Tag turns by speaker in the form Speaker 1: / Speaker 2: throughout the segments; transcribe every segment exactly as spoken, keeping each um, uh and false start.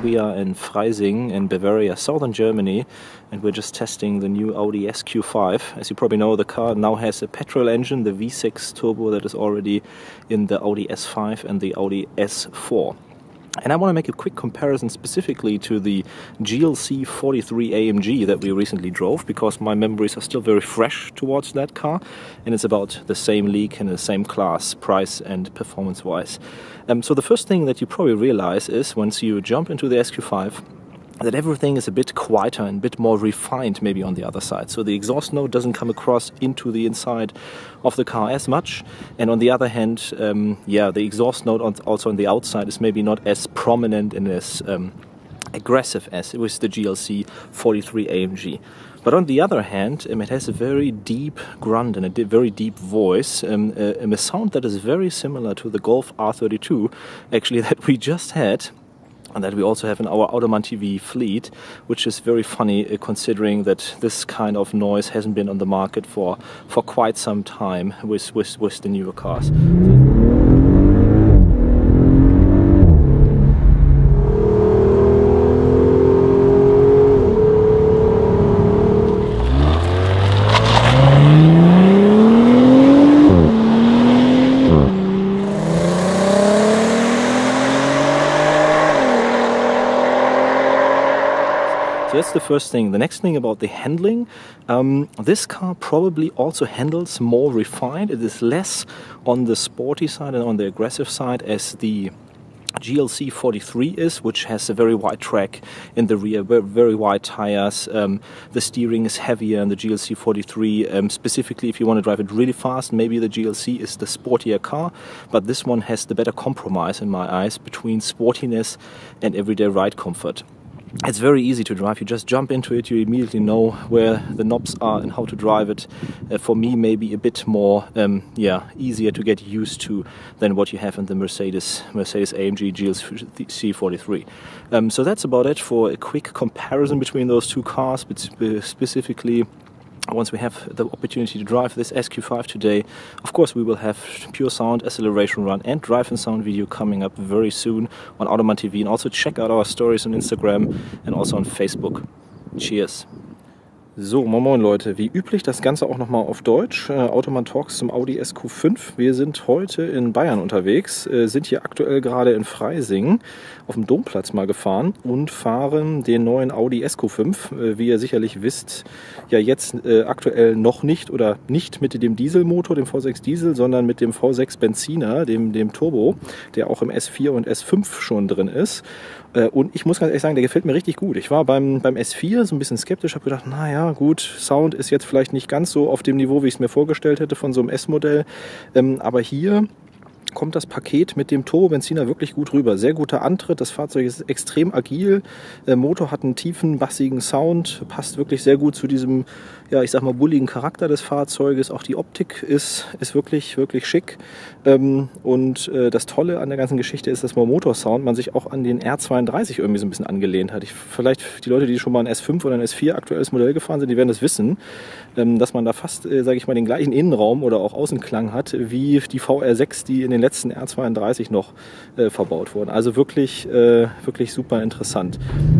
Speaker 1: we are in Freising in Bavaria, southern Germany, and we're just testing the new Audi S Q five. As you probably know, the car now has a petrol engine, the V six turbo that is already in the Audi S five and the Audi S four. And I want to make a quick comparison specifically to the G L C forty-three A M G that we recently drove, because my memories are still very fresh towards that car, and it's about the same league and the same class, price and performance wise. Um, so the first thing that you probably realize is once you jump into the S Q five, that everything is a bit quieter and a bit more refined maybe on the other side. So the exhaust note doesn't come across into the inside of the car as much. And on the other hand, um, yeah, the exhaust note on, also on the outside is maybe not as prominent and as um, aggressive as it was the G L C forty-three A M G. But on the other hand, um, it has a very deep grunt and a di very deep voice, um, uh, um, a sound that is very similar to the Golf R thirty-two, actually, that we just had, and that we also have in our Automan T V fleet, which is very funny uh, considering that this kind of noise hasn't been on the market for, for quite some time with, with, with the newer cars. So that's the first thing. The next thing about the handling, um, this car probably also handles more refined. It is less on the sporty side and on the aggressive side as the G L C forty-three is, which has a very wide track in the rear, very wide tires. Um, the steering is heavier in the G L C forty-three. Um, specifically, if you want to drive it really fast, maybe the G L C is the sportier car, but this one has the better compromise in my eyes between sportiness and everyday ride comfort. It's very easy to drive. You just jump into it, you immediately know where the knobs are and how to drive it. Uh, for me, maybe a bit more um, yeah, easier to get used to than what you have in the Mercedes Mercedes A M G G L C forty-three. Um, so that's about it for a quick comparison between those two cars, but specifically once we have the opportunity to drive this S Q five today. Of course, we will have pure sound, acceleration run and drive and sound video coming up very soon on Automan T V, and also check out our stories on Instagram and also on Facebook. Cheers! So, moin moin Leute, wie üblich das Ganze auch nochmal auf Deutsch. Äh, Automan Talks zum Audi S Q fünf. Wir sind heute in Bayern unterwegs, äh, sind hier aktuell gerade in Freising auf dem Domplatz mal gefahren und fahren den neuen Audi S Q fünf. Äh, wie ihr sicherlich wisst, ja jetzt äh, aktuell noch nicht oder nicht mit dem Dieselmotor, dem V sechs Diesel, sondern mit dem V sechs Benziner, dem, dem Turbo, der auch im S vier und S fünf schon drin ist. Und ich muss ganz ehrlich sagen, der gefällt mir richtig gut. Ich war beim, beim S vier so ein bisschen skeptisch, habe gedacht, naja gut, Sound ist jetzt vielleicht nicht ganz so auf dem Niveau, wie ich es mir vorgestellt hätte von so einem S-Modell. Ähm, aber hier kommt das Paket mit dem Turbobenziner wirklich gut rüber. Sehr guter Antritt, das Fahrzeug ist extrem agil, der Motor hat einen tiefen, bassigen Sound, passt wirklich sehr gut zu diesem, ja, ich sag mal, bulligen Charakter des Fahrzeuges. Auch die Optik ist, ist wirklich, wirklich schick. Ähm, und äh, das Tolle an der ganzen Geschichte ist, dass beim Motorsound man sich auch an den R zweiunddreißig irgendwie so ein bisschen angelehnt hat. Ich, vielleicht die Leute, die schon mal ein S fünf oder ein S vier aktuelles Modell gefahren sind, die werden das wissen, ähm, dass man da fast, äh, sage ich mal, den gleichen Innenraum oder auch Außenklang hat, wie die V R sechs, die in den letzten R zweiunddreißig noch äh, verbaut wurden. Also wirklich, äh, wirklich super interessant.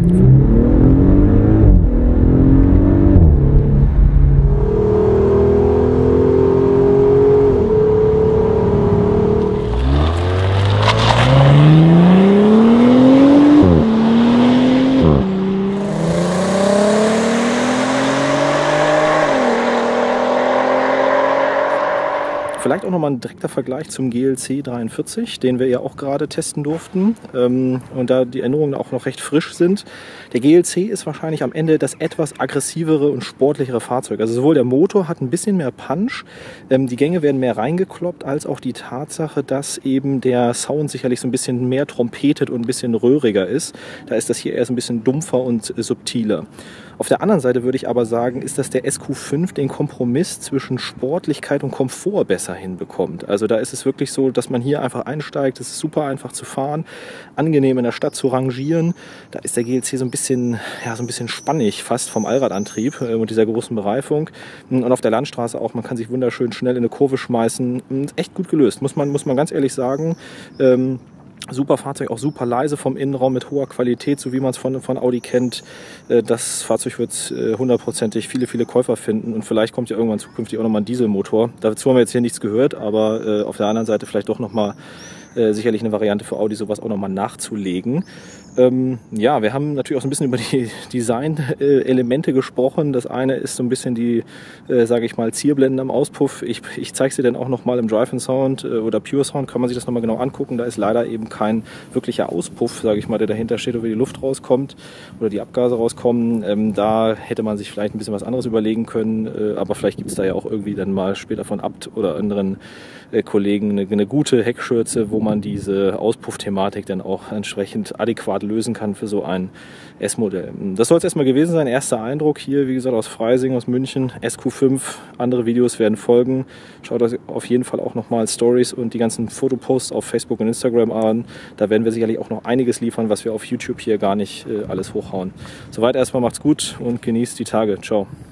Speaker 1: Vielleicht auch nochmal ein direkter Vergleich zum G L C dreiundvierzig, den wir ja auch gerade testen durften, ähm, und da die Änderungen auch noch recht frisch sind. Der G L C ist wahrscheinlich am Ende das etwas aggressivere und sportlichere Fahrzeug. Also sowohl der Motor hat ein bisschen mehr Punch, ähm, die Gänge werden mehr reingekloppt, als auch die Tatsache, dass eben der Sound sicherlich so ein bisschen mehr trompetet und ein bisschen röhriger ist. Da ist das hier eher so ein bisschen dumpfer und äh, subtiler. Auf der anderen Seite würde ich aber sagen, ist, dass der S Q fünf den Kompromiss zwischen Sportlichkeit und Komfort besser hinbekommt. Also da ist es wirklich so, dass man hier einfach einsteigt, es ist super einfach zu fahren, angenehm in der Stadt zu rangieren. Da ist der G L C so ein bisschen, ja, so ein bisschen spannig fast vom Allradantrieb äh, und dieser großen Bereifung. Und auf der Landstraße auch, man kann sich wunderschön schnell in eine Kurve schmeißen. Echt gut gelöst, muss man, muss man ganz ehrlich sagen. Ähm, Super Fahrzeug, auch super leise vom Innenraum mit hoher Qualität, so wie man es von, von Audi kennt. Das Fahrzeug wird hundertprozentig viele, viele Käufer finden und vielleicht kommt ja irgendwann zukünftig auch nochmal ein Dieselmotor. Dazu haben wir jetzt hier nichts gehört, aber auf der anderen Seite vielleicht doch nochmal sicherlich eine Variante für Audi, sowas auch nochmal nachzulegen. Ähm, ja, wir haben natürlich auch so ein bisschen über die Design-Elemente gesprochen. Das eine ist so ein bisschen die, äh, sage ich mal, Zierblenden am Auspuff. Ich, ich zeige sie dann auch nochmal im Drive and Sound äh, oder Pure Sound, kann man sich das nochmal genau angucken. Da ist leider eben kein wirklicher Auspuff, sage ich mal, der dahinter steht, wo die Luft rauskommt oder die Abgase rauskommen. Ähm, da hätte man sich vielleicht ein bisschen was anderes überlegen können, äh, aber vielleicht gibt es da ja auch irgendwie dann mal später von Abt oder anderen äh, Kollegen eine, eine gute Heckschürze, wo man diese Auspuff-Thematik dann auch entsprechend adäquat lösen kann für so ein S-Modell. Das soll es erstmal gewesen sein. Erster Eindruck hier, wie gesagt, aus Freising, aus München, S Q fünf. Andere Videos werden folgen. Schaut euch auf jeden Fall auch nochmal Stories und die ganzen Fotoposts auf Facebook und Instagram an. Da werden wir sicherlich auch noch einiges liefern, was wir auf YouTube hier gar nicht äh, alles hochhauen. Soweit erstmal, macht's gut und genießt die Tage. Ciao.